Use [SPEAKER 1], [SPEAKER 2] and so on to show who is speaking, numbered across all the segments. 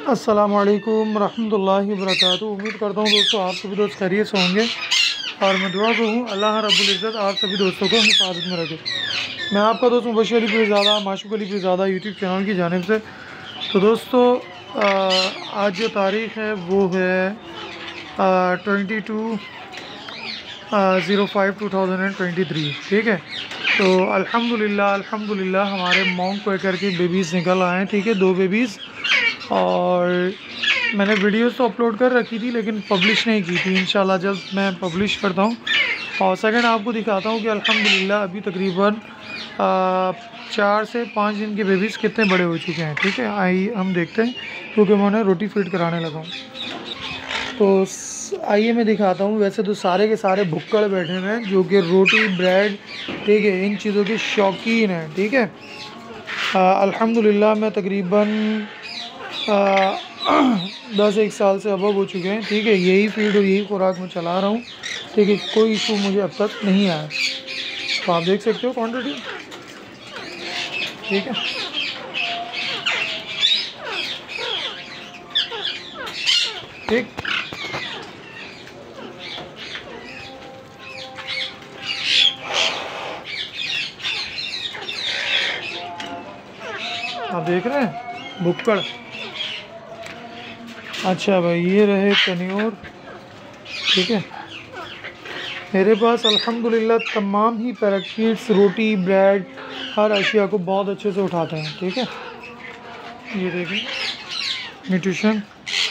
[SPEAKER 1] अस्सलामुअलैकुम रहमतुल्लाहि वबरकातुहू। उम्मीद करता हूँ दोस्तों आप सभी दोस्त खैरियत से होंगे और मैं दुआ को हूँ अल्लाह रब्बुल इज़्ज़त आप सभी दोस्तों को हिफाजत में रखे। मैं आपका दोस्त मुबश्शिर अली पीरज़ादा माशूक़ अली पीरज़ादा यूट्यूब चैनल की जानिब से। तो दोस्तों आज जो तारीख़ है वो है 22/05/2023, ठीक है। तो अल्हम्दुलिल्लाह हमारे मॉन्क क्वेकर के बेबीज़ निकल आए हैं, ठीक है, 2 बेबीज़। और मैंने वीडियोस तो अपलोड कर रखी थी लेकिन पब्लिश नहीं की थी। इंशाल्लाह जल्द मैं पब्लिश करता हूँ। और सेकंड आपको दिखाता हूँ कि अल्हम्दुलिल्लाह अभी तकरीबन 4 से 5 दिन के बेबीज़ कितने बड़े हो चुके हैं, ठीक है। आइए हम देखते हैं, क्योंकि मैं उन्हें रोटी फीड कराने लगा हूँ। तो आइए मैं दिखाता हूँ। वैसे तो सारे के सारे भुक्कड़ बैठे हुए हैं जो कि रोटी ब्रेड, ठीक है, इन चीज़ों के शौकीन हैं, ठीक है। अल्हम्दुलिल्लाह मैं तकरीबन 10-1 साल से अबव हो चुके हैं, ठीक है। यही फीड और यही खुराक मैं चला रहा हूँ, ठीक है। कोई इशू मुझे अब तक नहीं आया। तो आप देख सकते हो क्वांटिटी, ठीक है। ठीक, आप देख रहे हैं भुक्कड़। अच्छा भाई, ये रहे तनियोर, ठीक है। मेरे पास अल्हम्दुलिल्लाह तमाम ही पैराकीट्स रोटी ब्रेड हर अशिया को बहुत अच्छे से उठाते हैं, ठीक है। ये देखें न्यूट्रिशन,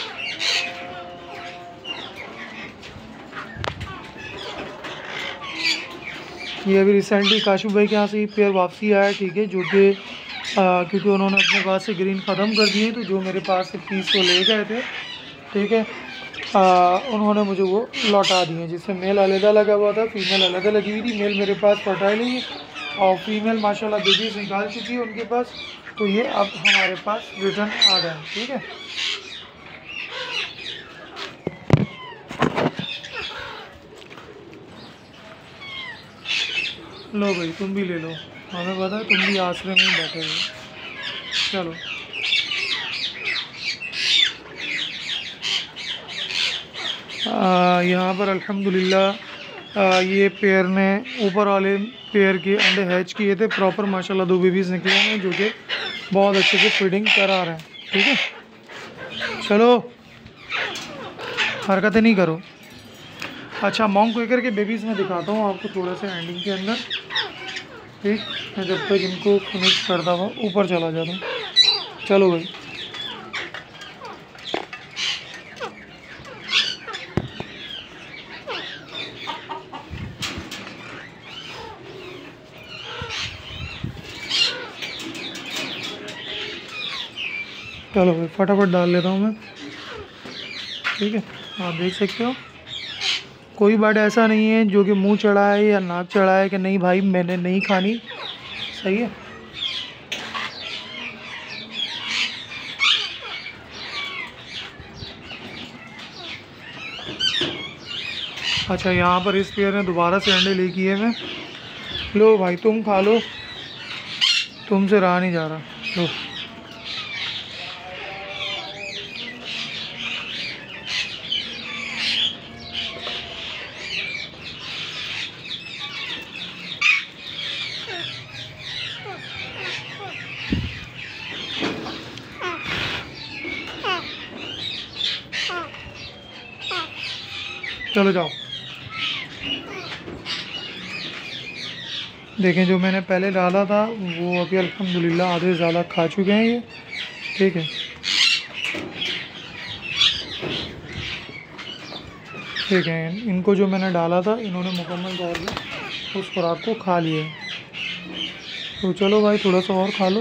[SPEAKER 1] ये अभी रिसेंटली काशू भाई के यहाँ से पेयर वापसी आया, ठीक है, जो कि क्योंकि उन्होंने अपने पास से ग्रीन ख़त्म कर दिए, तो जो मेरे पास से पीस वो ले गए थे, ठीक है, उन्होंने मुझे वो लौटा दिए। जिससे मेल अलग लगा हुआ था, फीमेल अलग लगी हुई थी। मेल मेरे पास फर्टाइल ही और फीमेल माशाल्लाह बेबीज निकाल चुकी है उनके पास। तो ये अब हमारे पास रिटर्न आ गए, ठीक है। लो भाई, तुम भी ले लो, हमें पता है तुम भी आसरे में ही बैठे हो। चलो यहाँ पर अल्हम्दुलिल्लाह ये पेयर ने ऊपर वाले पेयर के अंडे हैच किए थे प्रॉपर, माशाल्लाह 2 बेबीज़ निकले हैं जो कि बहुत अच्छे से फीडिंग करा रहे हैं, ठीक है। चलो हरकतें नहीं करो। अच्छा, मॉन्क क्वेकर के बेबीज़ में दिखाता हूँ आपको थोड़ा सा एंडिंग के अंदर, ठीक। मैं जब तक इनको फिनिश करता हुआ ऊपर चला जाता हूँ। चलो भाई, चलो भाई फटाफट डाल लेता हूँ मैं, ठीक है। आप देख सकते हो कोई बर्ड ऐसा नहीं है जो कि मुंह चढ़ा है या नाक चढ़ा है कि नहीं भाई मैंने नहीं खानी, सही है। अच्छा, यहाँ पर इस पेयर ने दोबारा से अंडे ले किए हैं। लो भाई तुम खा लो, तुमसे रहा नहीं जा रहा, लो। चलो जाओ। देखें जो मैंने पहले डाला था वो अभी अल्हम्दुलिल्लाह आधे ज़्यादा खा चुके हैं ये, ठीक है। ठीक है, इनको जो मैंने डाला था इन्होंने मुकम्मल तौर पर उस खुराक को खा लिया है। तो चलो भाई थोड़ा सा और खा लो।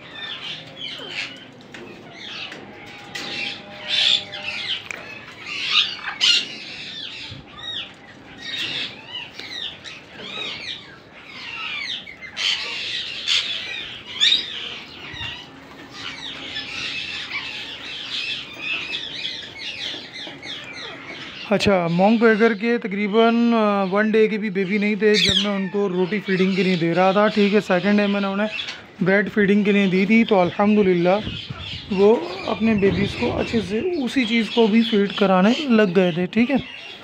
[SPEAKER 1] अच्छा, मॉन्क क्वेकर के तकरीबन 1 डे के भी बेबी नहीं थे जब मैं उनको रोटी फीडिंग के लिए दे रहा था, ठीक है। सेकंड डे मैंने उन्हें ब्रेड फीडिंग के लिए दी थी। तो अल्हम्दुलिल्लाह वो अपने बेबीज़ को अच्छे से उसी चीज़ को भी फीड कराने लग गए थे। ठीक है,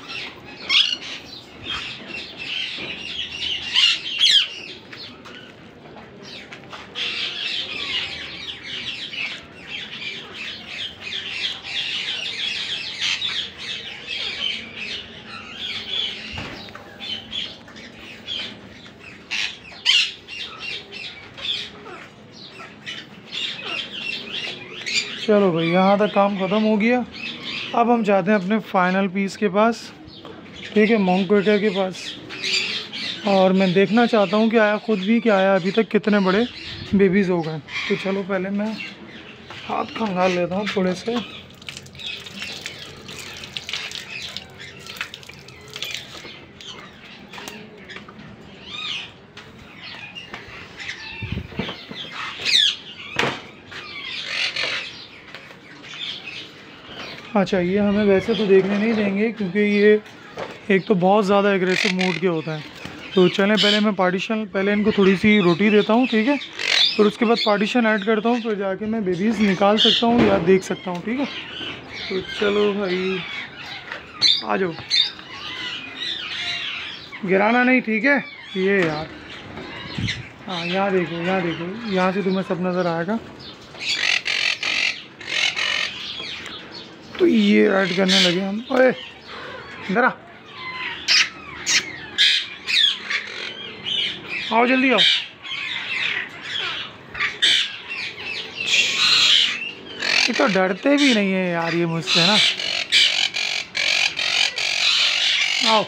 [SPEAKER 1] चलो भाई यहाँ तक काम ख़त्म हो गया। अब हम जाते हैं अपने फाइनल पीस के पास। ठीक है, मोंक क्वेकर के पास। और मैं देखना चाहता हूँ कि आया खुद भी कि आया अभी तक कितने बड़े बेबीज़ हो गए। तो चलो पहले मैं हाथ खंगाल लेता हूँ थोड़े से। अच्छा, ये हमें वैसे तो देखने नहीं देंगे क्योंकि ये एक तो बहुत ज़्यादा एग्रेसिव मूड के होते हैं। तो चलें, पहले मैं पहले इनको थोड़ी सी रोटी देता हूँ। ठीक है, फिर उसके बाद पार्टीशन ऐड करता हूँ, फिर जाके मैं बेबीज़ निकाल सकता हूँ या देख सकता हूँ। ठीक है, तो चलो भाई आ जाओ, गिराना नहीं। ठीक है, ये यार, हाँ यहाँ देखो, यहाँ देखो, यहाँ से तुम्हें सब नज़र आएगा। तो ये ऐड करने लगे हम। ओए इधर आओ, जल्दी आओ। ये तो डरते भी नहीं है यार ये मुझसे ना। आओ,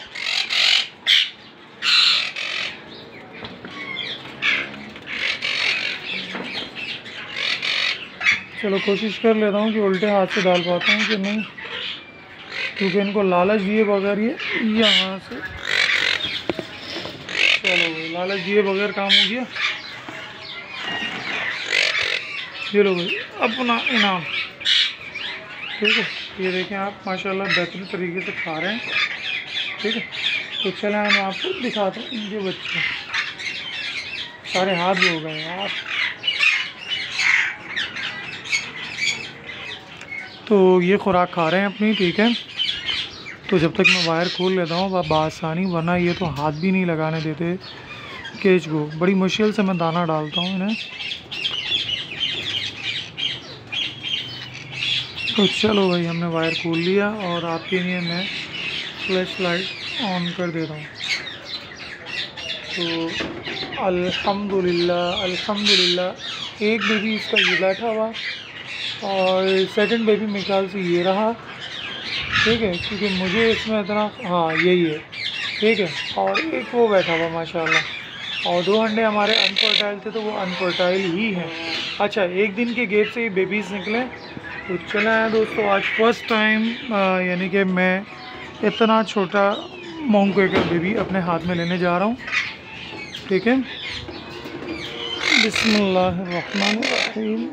[SPEAKER 1] चलो कोशिश कर लेता हूँ कि उल्टे हाथ से डाल पाता हूँ कि नहीं, क्योंकि इनको लालच दिए बगैर ये यहाँ से। चलो भाई, लालच दिए बगैर काम हो गया। ये लो भाई अपना इनाम। ठीक है, ये देखें आप, माशाल्लाह बेहतरीन तरीके से खा रहे हैं। ठीक है, तो चलें मैं आपको दिखाता हूँ इनके बच्चे। सारे हाथ भी हो गए यार। तो ये खुराक खा रहे हैं अपनी। ठीक है, तो जब तक मैं वायर खोल लेता हूँ बआसानी, वरना ये तो हाथ भी नहीं लगाने देते केज को। बड़ी मुश्किल से मैं दाना डालता हूँ इन्हें। तो चलो भाई, हमने वायर खोल लिया और आपके लिए मैं फ्लैश लाइट ऑन कर दे रहा हूँ। तो अल्हम्दुलिल्लाह अल्हम्दुलिल्लाह, एक बेबी इसका ये बैठा हुआ और सेकंड बेबी मेरे ख्याल से ये रहा। ठीक है, क्योंकि मुझे इसमें इतना, हाँ यही है। ठीक है, और एक वो बैठा हुआ माशाल्लाह। और 2 अंडे हमारे अनफर्टाइल थे, तो वो अनफर्टाइल ही हैं। अच्छा, एक दिन के गैप से ही बेबीज़ निकले। तो चला है दोस्तों, आज फर्स्ट टाइम यानी कि मैं इतना छोटा मोंक क्वेकर बेबी अपने हाथ में लेने जा रहा हूँ। ठीक है, बिस्मिल्लाहिर्रहमानिर्रहीम।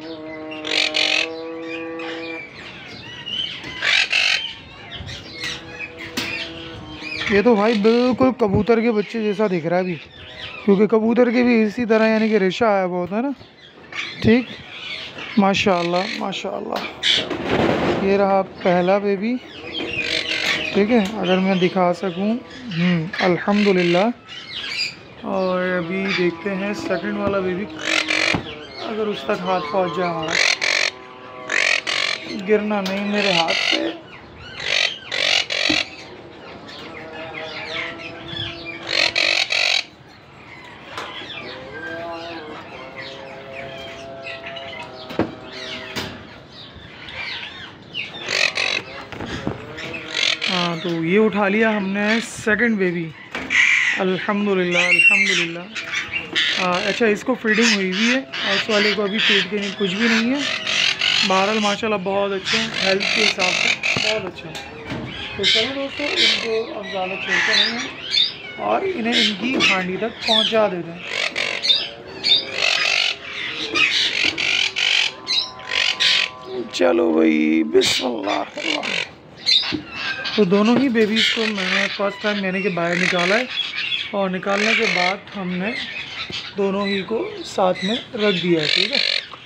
[SPEAKER 1] ये तो भाई बिल्कुल कबूतर के बच्चे जैसा दिख रहा है अभी, क्योंकि कबूतर के भी इसी तरह यानी कि रेशा आया हुआ होता है ना। ठीक, माशाल्लाह माशाल्लाह। ये रहा पहला बेबी। ठीक है, अगर मैं दिखा सकूं, अल्हम्दुलिल्लाह। और अभी देखते हैं सेकंड वाला बेबी, अगर उस तक हाथ पहुंच जाए हमारा। गिरना नहीं मेरे हाथ से। हाँ, तो ये उठा लिया हमने सेकंड बेबी। अल्हम्दुलिल्लाह अल्हम्दुलिल्लाह। अच्छा, इसको फीडिंग हुई हुई है और इस वाले को अभी फीड के लिए कुछ भी नहीं है। बहरहाल माशाल्लाह बहुत अच्छे हैं, हेल्थ के हिसाब से बहुत अच्छे हैं। तो चलो दोस्तों, इनको अब ज़्यादा छोड़ते नहीं हैं और इन्हें इनकी हांडी तक पहुंचा देते हैं। चलो भाई, बिस्मिल्लाह। तो दोनों ही बेबीज़ को मैंने फर्स्ट टाइम मैंने के बाहर निकाला है, और निकालने के बाद हमने दोनों ही को साथ में रख दिया है। ठीक है,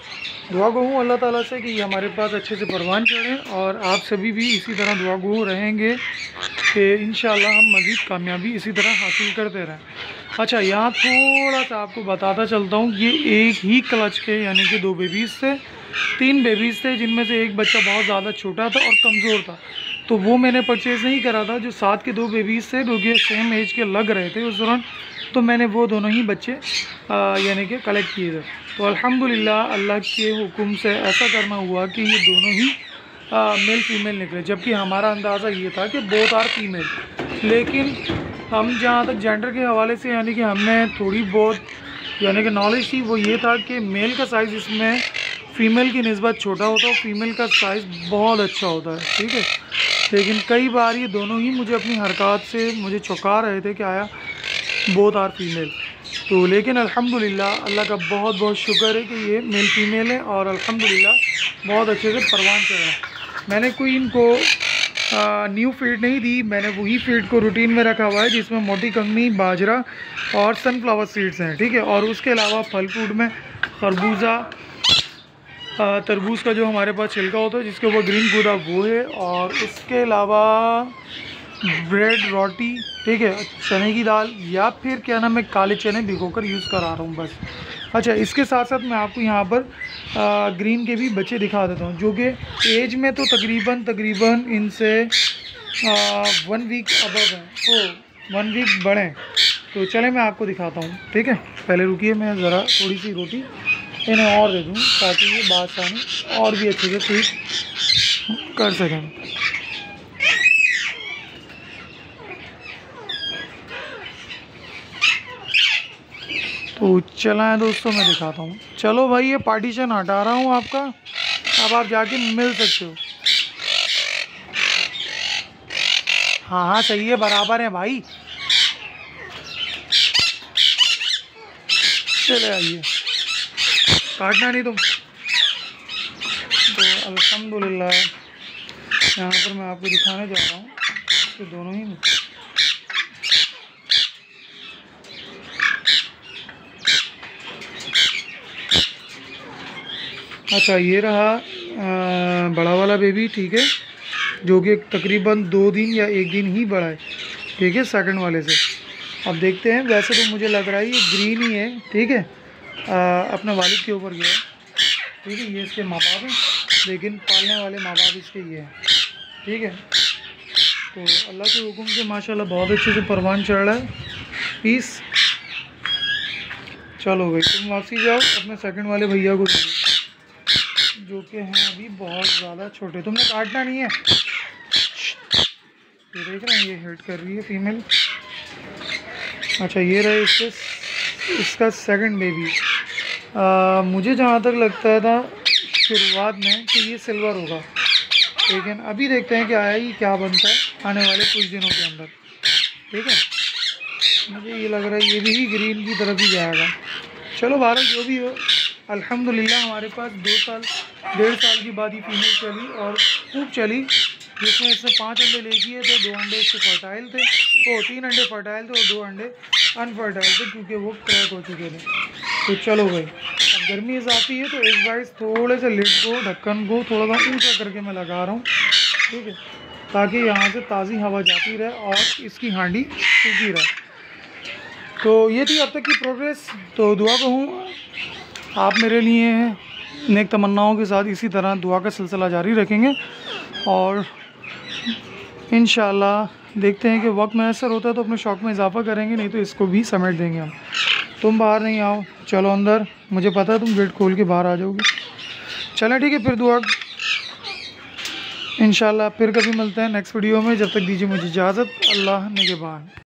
[SPEAKER 1] दुआ गो हूँ अल्लाह ताला से कि ये हमारे पास अच्छे से परवान चढ़ें और आप सभी भी इसी तरह दुआ गो रहेंगे कि इंशाल्लाह हम मज़ीद कामयाबी इसी तरह हासिल करते रहें। अच्छा, यहाँ थोड़ा सा आपको बताता चलता हूँ, ये एक ही क्लच के यानी कि 2 बेबीज़ थे, 3 बेबीज़ थे, जिनमें से एक बच्चा बहुत ज़्यादा छोटा था और कमज़ोर था, तो वो मैंने परचेज़ नहीं करा था। जो साथ के 2 बेबीज़ थे जो कि सेम एज के लग रहे थे उस दौरान, तो मैंने वो दोनों ही बच्चे यानी कि कलेक्ट किए थे। तो अल्हम्दुलिल्लाह अल्लाह के हुक्म से ऐसा करना हुआ कि ये दोनों ही मेल फीमेल निकले, जबकि हमारा अंदाज़ा ये था कि बोथ आर फीमेल। लेकिन हम जहाँ तक जेंडर के हवाले से यानी कि हमने थोड़ी बहुत यानी कि नॉलेज थी, वो ये था कि मेल का साइज़ इसमें फ़ीमेल की निस्बत छोटा होता है और फीमेल का साइज़ बहुत अच्छा होता है, ठीक है। लेकिन कई बार ये दोनों ही मुझे अपनी हरकत से मुझे चौंका रहे थे कि आया बोथ आर फीमेल। तो लेकिन अल्हम्दुलिल्लाह अल्लाह का बहुत बहुत शुक्र है कि ये मेल फीमेल है और अल्हम्दुलिल्लाह बहुत अच्छे से परवान चढ़ा है। मैंने कोई इनको न्यू फीड नहीं दी, मैंने वही फीड को रूटीन में रखा हुआ है जिसमें मोटी कंगनी, बाजरा और सनफ्लावर सीड्स हैं, ठीक है। और उसके अलावा फल फूड में खरबूजा, तरबूज का जो हमारे पास छिलका होता है जिसके ऊपर ग्रीन गूदा वो है, और उसके अलावा ब्रेड, रोटी, ठीक है, चने की दाल या फिर क्या नाम है काले चने भिगोकर यूज़ करा रहा हूँ बस। अच्छा, इसके साथ साथ मैं आपको यहाँ पर ग्रीन के भी बच्चे दिखा देता हूँ जो कि एज में तो तकरीबन इनसे 1 वीक अबव हैं, 1 वीक बड़े हैं। तो चले मैं आपको दिखाता हूँ, ठीक है। पहले रुकिए, मैं ज़रा थोड़ी सी रोटी इन्हें और दे दूँ ताकि ये बासानी और भी अच्छे से फीड कर सकें। तो चला है दोस्तों, मैं दिखाता हूँ। चलो भाई, ये पार्टीशन हटा रहा हूँ आपका, अब आप जाके मिल सकते हो। हाँ हाँ सही है, बराबर है भाई, चले आइए, काटना नहीं तुम। तो अल्हम्दुलिल्लाह यहाँ पर मैं आपको दिखाने जा रहा हूँ कि दोनों ही अच्छा, ये रहा बड़ा वाला बेबी, ठीक है, जो कि तकरीबन 2 दिन या 1 दिन ही बड़ा है, ठीक है, सेकंड वाले से। अब देखते हैं, वैसे तो मुझे लग रहा है ये ग्रीन ही है, ठीक है, अपने वालिद के ऊपर गया है, ठीक है। ये इसके माँ बाप हैं, लेकिन पालने वाले माँ बाप इसके ये हैं, ठीक है। तो अल्लाह के हुक्म से माशाल्लाह बहुत अच्छे से परवान चढ़ रहा है। पीस, चलो भाई तुम वापसी जाओ, अपने सेकंड वाले भैया को जो कि हैं अभी बहुत ज़्यादा छोटे, तुमने काटना नहीं है। ये देख रहे हैं, ये हिट कर रही है फीमेल। अच्छा, ये रहे इसका सेकंड बेबी। मुझे जहाँ तक लगता था शुरुआत में कि ये सिल्वर होगा, लेकिन अभी देखते हैं कि आया ही क्या बनता है आने वाले कुछ दिनों के अंदर, ठीक है। मुझे ये लग रहा है ये भी ग्रीन की तरफ ही जाएगा। चलो बहरहाल जो भी हो, अल्हम्दुलिल्लाह हमारे पास 1.5 साल की बाद ही फीमेल चली और खूब चली, जिसमें इसने 5 अंडे ले किए थे, 2 अंडे इसके फर्टाइल थे, 3 अंडे फर्टाइल थे और 2 अंडे अनफर्टाइल थे क्योंकि वो क्रैक हो चुके थे। तो चलो भाई, अब गर्मी इजाफी है तो इस बार थोड़े से लिड को, ढक्कन को थोड़ा सा ऊँचा करके मैं लगा रहा हूँ, ठीक है, ताकि यहाँ से ताज़ी हवा जाती रहे और इसकी हांडी सूखी रहे। तो ये थी अब तक की प्रोग्रेस। तो दुआ कहूँ आप मेरे लिए हैं, नेक तमन्नाओं के साथ इसी तरह दुआ का सिलसिला जारी रखेंगे और इंशाल्लाह देखते हैं कि वक्त मैसर होता है तो अपने शौक़ में इजाफ़ा करेंगे, नहीं तो इसको भी समेट देंगे हम। तुम बाहर नहीं आओ, चलो अंदर, मुझे पता है तुम गेट खोल के बाहर आ जाओगे। चलें ठीक है, फिर दुआ इंशाल्लाह फिर कभी मिलते हैं नेक्स्ट वीडियो में। जब तक दीजिए मुझे इजाज़त, अल्लाह निगहबान।